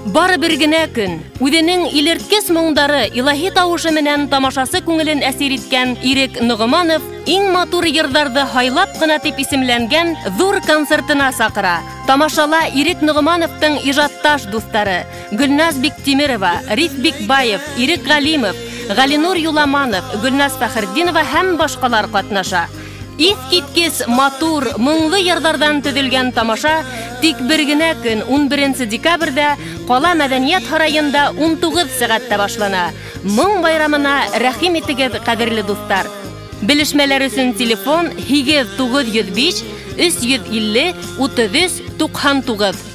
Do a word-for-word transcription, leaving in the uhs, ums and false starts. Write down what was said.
Бары бер генә көн, үҙенең илерткес моңдары илаһи тауышы менән тамашасы күңелен әсир иткән Ирек Ногманов иң матур йырҙарҙы һайлап ҡына тип исемләнгән ҙур концертына саҡыра. Тамашала Ирек Ногмановтың ижадташ дуҫтары Гөлназ Биктимирова, Риф Бикбаев, Ирек Ғалимов, Ғалинур Юламанов, Гөлназ Фәхердинова һәм башҡалар ҡатнаша. Иҫ киткес матур, моңлы йырҙарҙан төҙөлгән тамаша тик бер генә көн ун беренсе декабрҙә ҡала мәҙәниәт һарайында ун туғыҙ сәғәттә башлана. Моң байрамына рәхим итегеҙ, ҡәҙерле дуҫтар. Белешмәләр өсөн телефон һигеҙ туғыҙ йөҙ биш өс йөҙ илле утыҙ өс туҡһан туғыҙ.